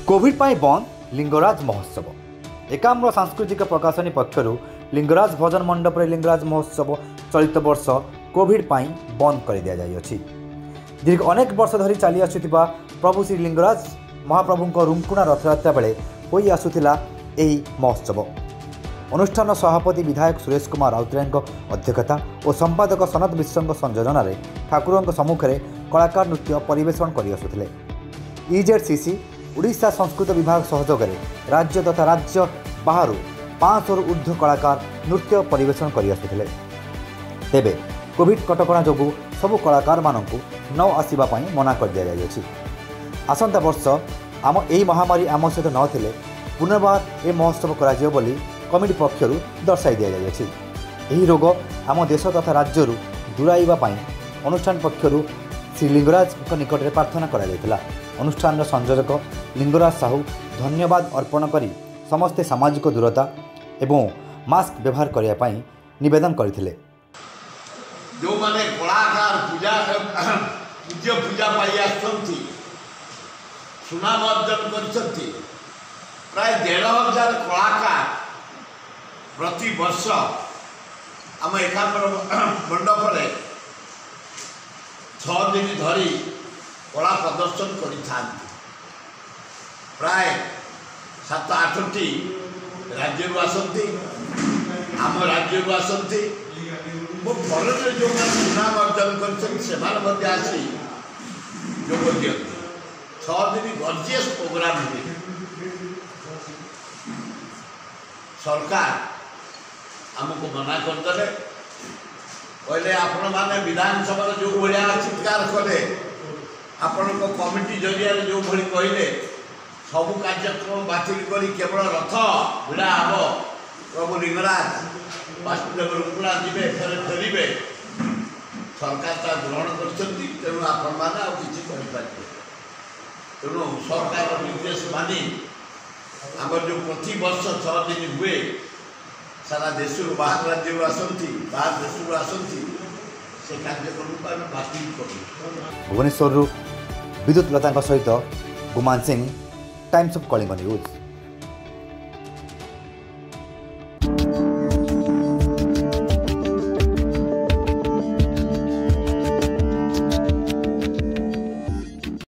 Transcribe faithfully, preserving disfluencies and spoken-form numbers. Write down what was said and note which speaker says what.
Speaker 1: Covid पाई बंद लिंगराज महोत्सव। एकाम्र सांस्कृतिक प्रकाशनी पक्षर लिंगराज भजन मंडप रे लिंगराज महोत्सव चलित वर्ष कोविड पाई बंद कर दिया जाइए। दीर्घ अनेक वर्ष धरी चली आसुथिबा प्रभु श्री लिंगराज महाप्रभु रुंकुणा रथयात्रा बेले होई आसुथिला एही महोत्सव। अनुष्ठान सभापति विधायक सुरेश कुमार राउतराय अध्यक्षता और संपादक सनत मिश्र संयोजन में ठाकुर सम्मुखें कलाकार नृत्य परिवेषण कर आसुथिले। इजेडसीसी उड़ीसा संस्कृत विभाग सहयोग में राज्य तथा राज्य बाहर पाँच सौ ऊर्ध्व कलाकार नृत्य परिवेषण कर आसुथिले। तेबे कोविड कटकणा जोगु सबु कलाकार मानकु न आसिबा पई मना कर दिया जाइए। आसंता वर्ष आम एही महामारी आम सहित नथिले पुनर्बार ए महोत्सव कराजियो बोली कमिटी पक्षरु दर्शाई दिया जाइए। एही रोग आम देश तथा राज्य दूराइबा पई अनुष्ठान पक्षरु श्री लिंगराज निकट में प्रार्थना करा जायतिला। अनुष्ठान संयोजक लिंगराज साहू धन्यवाद अर्पण करी समस्ते सामाजिक दूरता एवं मास्क व्यवहार करने पई निवेदन करथिले।
Speaker 2: जो माने कलाकार पूजा पूज्य पूजा पाई आसती सुनाम अर्जन करछंती प्राय डेढ़ हजार कलाकार प्रति वर्ष आम एकाम्र मंडप रे छह दिन धरी कला प्रदर्शन कर प्राय सात आठटी राज्य आसती आम राज्य आसती मो फल जो सुनाम अर्जन कर आसी जोग दिखती छह दिन गर्जियस प्रोग्राम हुए। सरकार आमको मना करदे कहले आपण माने विधानसभा जो भाया चित्कार कले आपण कमिटी जरिया जो भली कहले सबू कार्यक्रम बातिल करी केवल रथ भिड़ा हम प्रभु लिंगराज वासुदेव रुंकुणा जीवे फेर फेरबे सरकार ता ग्रहण करछंती। तेणु आपण माने आ किछि करि पारिबे। तेणु सरकार निर्देश मानी आम जो प्रति वर्ष छह दिन हुए सारा देश बाहर राज्य आसती बाहर देश आसती से कार्यक्रम को आम बातिल करूँ।
Speaker 1: भुवनेश्वर विद्युत लता सहित Guman Singh, Times of Kalinga news.